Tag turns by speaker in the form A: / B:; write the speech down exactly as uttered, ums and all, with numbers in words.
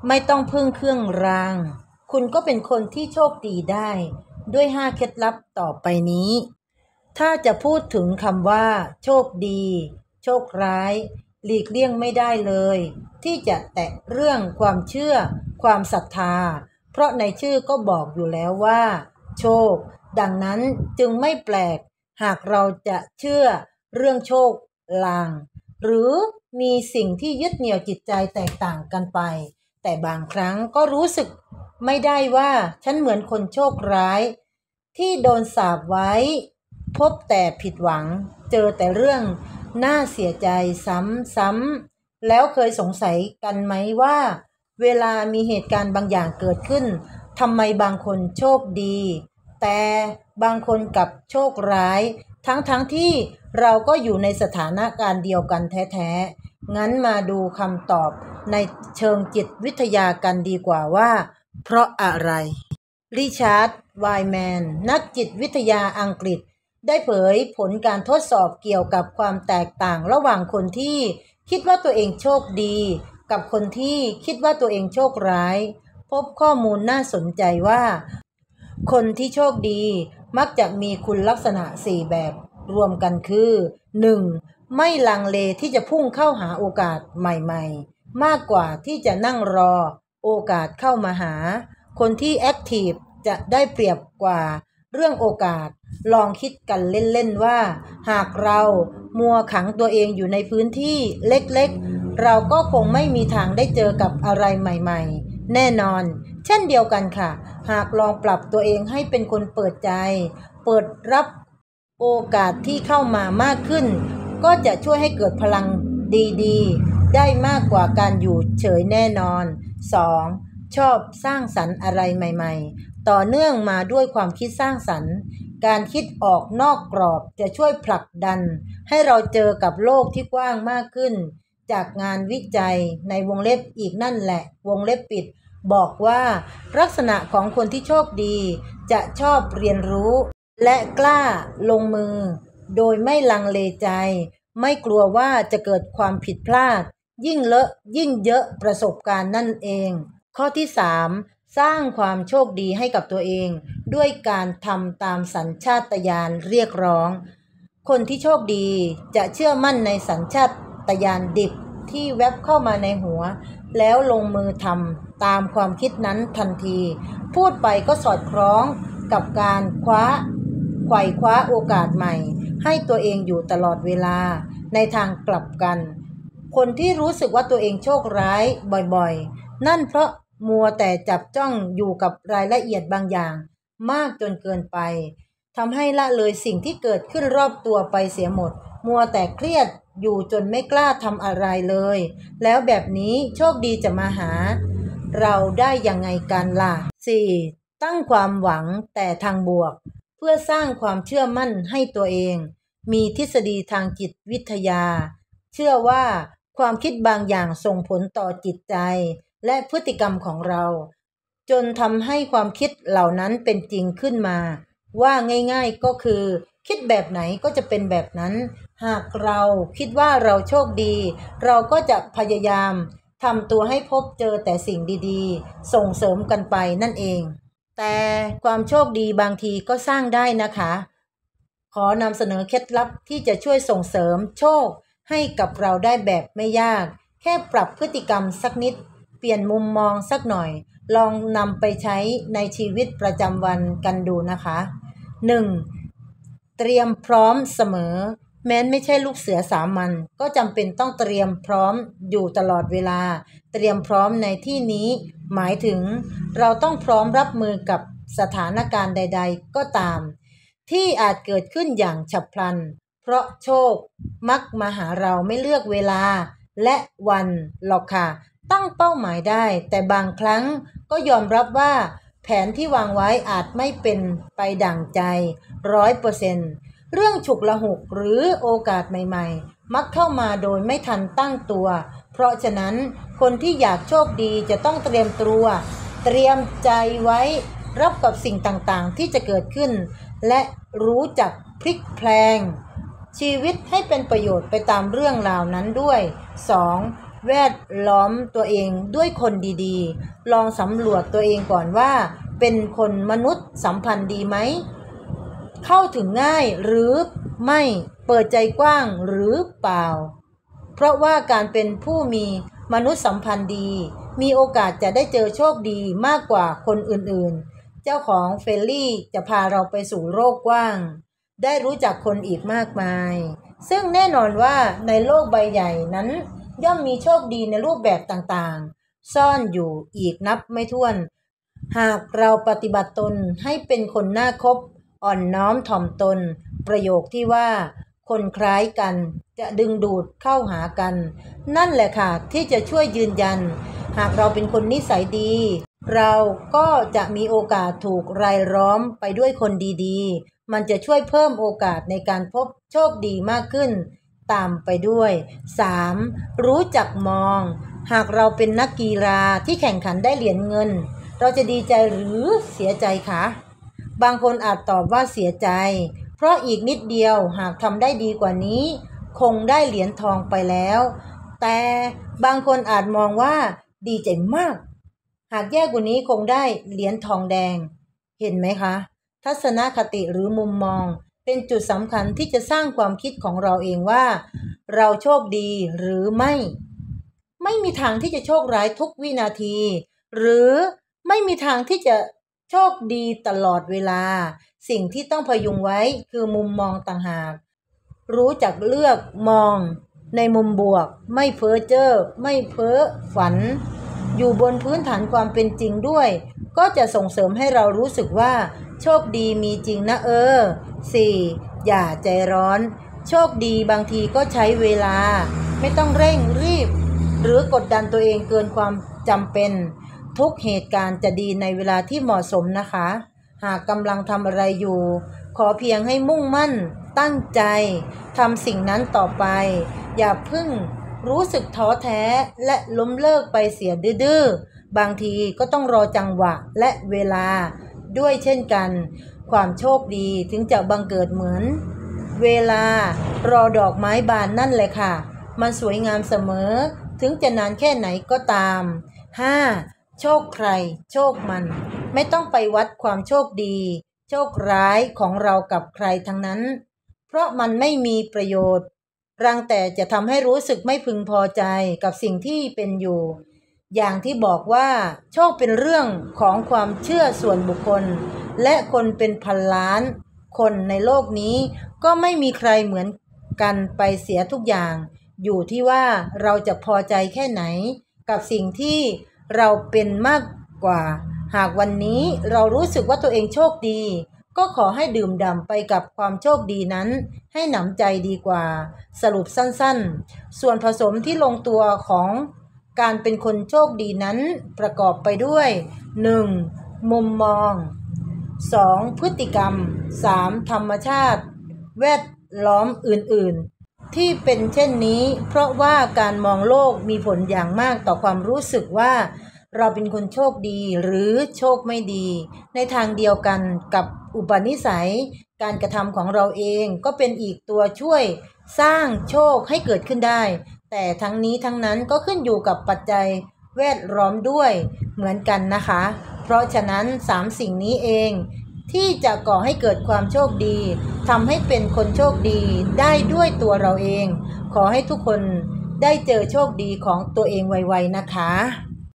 A: ไม่ต้องพึ่งเครื่องรางคุณก็เป็นคนที่โชคดีได้ด้วยห้าเคล็ดลับต่อไปนี้ถ้าจะพูดถึงคำว่าโชคดีโชคร้ายหลีกเลี่ยงไม่ได้เลยที่จะแตะเรื่องความเชื่อความศรัทธาเพราะในชื่อก็บอกอยู่แล้วว่าโชคดังนั้นจึงไม่แปลกหากเราจะเชื่อเรื่องโชคลางหรือมีสิ่งที่ยึดเหนี่ยวจิตใจแตกต่างกันไปแต่บางครั้งก็รู้สึกไม่ได้ว่าฉันเหมือนคนโชคร้ายที่โดนสาปไว้พบแต่ผิดหวังเจอแต่เรื่องน่าเสียใจซ้ำๆแล้วเคยสงสัยกันไหมว่าเวลามีเหตุการณ์บางอย่างเกิดขึ้นทำไมบางคนโชคดีแต่บางคนกลับโชคร้ายทั้งๆ ท, ที่เราก็อยู่ในสถานการณ์เดียวกันแท้ๆงั้นมาดูคำตอบในเชิงจิตวิทยากันดีกว่าว่าเพราะอะไรริชาร์ด ไวน์แมนนักจิตวิทยาอังกฤษได้เผยผลการทดสอบเกี่ยวกับความแตกต่างระหว่างคนที่คิดว่าตัวเองโชคดีกับคนที่คิดว่าตัวเองโชคร้ายพบข้อมูลน่าสนใจว่าคนที่โชคดีมักจะมีคุณลักษณะสี่แบบรวมกันคือ หนึ่ง. ไม่ลังเลที่จะพุ่งเข้าหาโอกาสใหม่ๆมากกว่าที่จะนั่งรอโอกาสเข้ามาหาคนที่แอคทีฟจะได้เปรียบกว่าเรื่องโอกาสลองคิดกันเล่นๆว่าหากเรามัวขังตัวเองอยู่ในพื้นที่เล็กๆเราก็คงไม่มีทางได้เจอกับอะไรใหม่ๆแน่นอนเช่นเดียวกันค่ะหากลองปรับตัวเองให้เป็นคนเปิดใจเปิดรับโอกาสที่เข้ามามากขึ้นก็จะช่วยให้เกิดพลังดีๆได้มากกว่าการอยู่เฉยแน่นอน สอง. ชอบสร้างสรรค์อะไรใหม่ๆต่อเนื่องมาด้วยความคิดสร้างสรรค์การคิดออกนอกกรอบจะช่วยผลักดันให้เราเจอกับโลกที่กว้างมากขึ้นจากงานวิจัยในวงเล็บอีกนั่นแหละวงเล็บปิดบอกว่าลักษณะของคนที่โชคดีจะชอบเรียนรู้และกล้าลงมือโดยไม่ลังเลใจไม่กลัวว่าจะเกิดความผิดพลาดยิ่งเลอะยิ่งเยอะประสบการณ์นั่นเองข้อที่สามสร้างความโชคดีให้กับตัวเองด้วยการทำตามสัญชาตญาณเรียกร้องคนที่โชคดีจะเชื่อมั่นในสัญชาตญาณดิบที่แวบเข้ามาในหัวแล้วลงมือทำตามความคิดนั้นทันทีพูดไปก็สอดคล้องกับการคว้าไขว่คว้าโอกาสใหม่ให้ตัวเองอยู่ตลอดเวลาในทางกลับกันคนที่รู้สึกว่าตัวเองโชคร้ายบ่อยๆนั่นเพราะมัวแต่จับจ้องอยู่กับรายละเอียดบางอย่างมากจนเกินไปทำให้ละเลยสิ่งที่เกิดขึ้นรอบตัวไปเสียหมดมัวแต่เครียดอยู่จนไม่กล้าทำอะไรเลยแล้วแบบนี้โชคดีจะมาหาเราได้ยังไงกันล่ะ สี่. ตั้งความหวังแต่ทางบวกเพื่อสร้างความเชื่อมั่นให้ตัวเองมีทฤษฎีทางจิตวิทยาเชื่อว่าความคิดบางอย่างส่งผลต่อจิตใจและพฤติกรรมของเราจนทำให้ความคิดเหล่านั้นเป็นจริงขึ้นมาว่าง่ายๆก็คือคิดแบบไหนก็จะเป็นแบบนั้นหากเราคิดว่าเราโชคดีเราก็จะพยายามทำตัวให้พบเจอแต่สิ่งดีๆส่งเสริมกันไปนั่นเองแต่ความโชคดีบางทีก็สร้างได้นะคะขอนำเสนอเคล็ดลับที่จะช่วยส่งเสริมโชคให้กับเราได้แบบไม่ยากแค่ปรับพฤติกรรมสักนิดเปลี่ยนมุมมองสักหน่อยลองนำไปใช้ในชีวิตประจำวันกันดูนะคะ หนึ่ง. เตรียมพร้อมเสมอแม้ไม่ใช่ลูกเสือสามัญก็จำเป็นต้องเตรียมพร้อมอยู่ตลอดเวลาเตรียมพร้อมในที่นี้หมายถึงเราต้องพร้อมรับมือกับสถานการณ์ใดๆก็ตามที่อาจเกิดขึ้นอย่างฉับพลันเพราะโชคมักมาหาเราไม่เลือกเวลาและวันหรอกค่ะตั้งเป้าหมายได้แต่บางครั้งก็ยอมรับว่าแผนที่วางไว้อาจไม่เป็นไปดั่งใจ ร้อยเปอร์เซ็นต์ เรื่องฉุกละหุกหรือโอกาสใหม่ๆมักเข้ามาโดยไม่ทันตั้งตัวเพราะฉะนั้นคนที่อยากโชคดีจะต้องเตรียมตัวเตรียมใจไว้รับกับสิ่งต่างๆที่จะเกิดขึ้นและรู้จักพลิกแพลงชีวิตให้เป็นประโยชน์ไปตามเรื่องราวนั้นด้วย สอง. แวดล้อมตัวเองด้วยคนดีๆลองสำรวจตัวเองก่อนว่าเป็นคนมนุษย์สัมพันธ์ดีไหมเข้าถึงง่ายหรือไม่เปิดใจกว้างหรือเปล่าเพราะว่าการเป็นผู้มีมนุษยสัมพันธ์ดีมีโอกาสจะได้เจอโชคดีมากกว่าคนอื่นๆเจ้าของเฟลลี่จะพาเราไปสู่โลกกว้างได้รู้จักคนอีกมากมายซึ่งแน่นอนว่าในโลกใบใหญ่นั้นย่อมมีโชคดีในรูปแบบต่างๆซ่อนอยู่อีกนับไม่ถ้วนหากเราปฏิบัติตนให้เป็นคนน่าคบอ่อนน้อมถ่อมตนประโยคที่ว่าคนคล้ายกันจะดึงดูดเข้าหากันนั่นแหละค่ะที่จะช่วยยืนยันหากเราเป็นคนนิสัยดีเราก็จะมีโอกาสถูกรายล้อมไปด้วยคนดีๆมันจะช่วยเพิ่มโอกาสในการพบโชคดีมากขึ้นตามไปด้วย สาม รู้จักมองหากเราเป็นนักกีฬาที่แข่งขันได้เหรียญเงินเราจะดีใจหรือเสียใจคะบางคนอาจตอบว่าเสียใจเพราะอีกนิดเดียวหากทำได้ดีกว่านี้คงได้เหรียญทองไปแล้วแต่บางคนอาจมองว่าดีใจมากหากแย่กว่านี้คงได้เหรียญทองแดงเห็นไหมคะทัศนคติหรือมุมมองเป็นจุดสำคัญที่จะสร้างความคิดของเราเองว่าเราโชคดีหรือไม่ไม่มีทางที่จะโชคร้ายทุกวินาทีหรือไม่มีทางที่จะโชคดีตลอดเวลาสิ่งที่ต้องพยุงไว้คือมุมมองต่างหากรู้จักเลือกมองในมุมบวกไม่เพ้อเจ้อไม่เพ้อฝันอยู่บนพื้นฐานความเป็นจริงด้วยก็จะส่งเสริมให้เรารู้สึกว่าโชคดีมีจริงนะเออ สี่ อย่าใจร้อนโชคดีบางทีก็ใช้เวลาไม่ต้องเร่งรีบหรือกดดันตัวเองเกินความจำเป็นทุกเหตุการณ์จะดีในเวลาที่เหมาะสมนะคะหากกำลังทำอะไรอยู่ขอเพียงให้มุ่งมั่นตั้งใจทำสิ่งนั้นต่อไปอย่าเพิ่งรู้สึกท้อแท้และล้มเลิกไปเสียดื้อๆบางทีก็ต้องรอจังหวะและเวลาด้วยเช่นกันความโชคดีถึงจะบังเกิดเหมือนเวลารอดอกไม้บานนั่นแหละค่ะมันสวยงามเสมอถึงจะนานแค่ไหนก็ตาม ห้า โชคใครโชคมันไม่ต้องไปวัดความโชคดีโชคร้ายของเรากับใครทั้งนั้นเพราะมันไม่มีประโยชน์รังแต่จะทำให้รู้สึกไม่พึงพอใจกับสิ่งที่เป็นอยู่อย่างที่บอกว่าโชคเป็นเรื่องของความเชื่อส่วนบุคคลและคนเป็นพันล้านคนในโลกนี้ก็ไม่มีใครเหมือนกันไปเสียทุกอย่างอยู่ที่ว่าเราจะพอใจแค่ไหนกับสิ่งที่เราเป็นมากกว่าหากวันนี้เรารู้สึกว่าตัวเองโชคดีก็ขอให้ดื่มด่ำไปกับความโชคดีนั้นให้หนำใจดีกว่าสรุปสั้นๆส่วนผสมที่ลงตัวของการเป็นคนโชคดีนั้นประกอบไปด้วย หนึ่ง มุมมอง สอง พฤติกรรม สาม ธรรมชาติแวดล้อมอื่นๆที่เป็นเช่นนี้เพราะว่าการมองโลกมีผลอย่างมากต่อความรู้สึกว่าเราเป็นคนโชคดีหรือโชคไม่ดีในทางเดียวกันกับอุปนิสัยการกระทำของเราเองก็เป็นอีกตัวช่วยสร้างโชคให้เกิดขึ้นได้แต่ทั้งนี้ทั้งนั้นก็ขึ้นอยู่กับปัจจัยแวดล้อมด้วยเหมือนกันนะคะเพราะฉะนั้นสามสิ่งนี้เองที่จะก่อให้เกิดความโชคดีทำให้เป็นคนโชคดีได้ด้วยตัวเราเองขอให้ทุกคนได้เจอโชคดีของตัวเองไวๆนะคะ